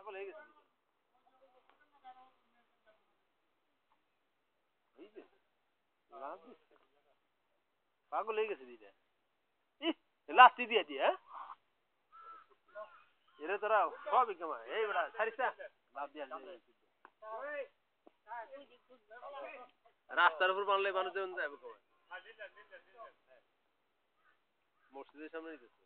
পাগল হয়ে গেছে এই যে লাভ দিচ্ছে পাগল হয়ে গেছে দিটা লাস্টি দিয়ে দিয়ে হ্যাঁ এরে তোরা সবই কেমন এই বেটা ছাড়িস না লাভ দিয়ে রাস্তার উপর বানলে মানুষ যেমন যাবে কেমন মসজিদের সামনে দিতেছে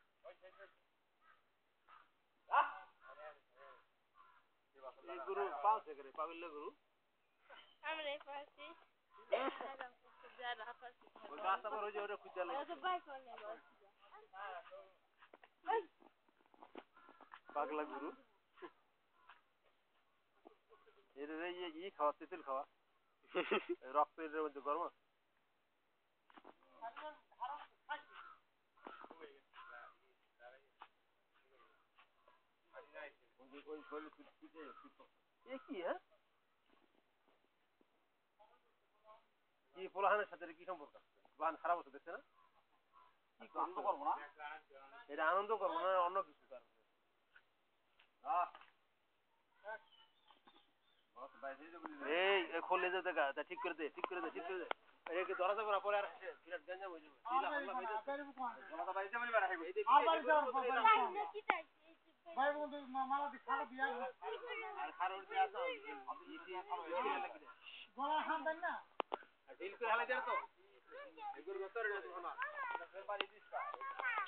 এই গুরু পাঁচে করে পাগল গুরু আমরা পাচ্ছি ওই গাছটা পর ওই যে ওরে খুঁজে লাগে পাগলা গুরু এর ই খাওয়া তেঁতুল খাওয়া রক্তের মধ্যে গরম কি হ্যাঁ কি পোলাহানের সাথে কি সম্পর্ক বাহান খারাপ হচ্ছে দেখছে না কি আনন্দ করবো না এটা আনন্দ করবো না অন্য কিছু এই খোলে যেতে গা ঠিক করে দে ঠিক করে দে ঠিক করে দে একে ধরা যাবে না পরে আর বিরাট গঞ্জাম হয়ে যাবে ভাই বন্ধু মালা দি খাড়া দিয়া আর খাড়া উঠতে আসো গলা হাম দেন না ঢিল করে হালাই দেন তো এগুলো গতরে না তো না বাড়ি দিস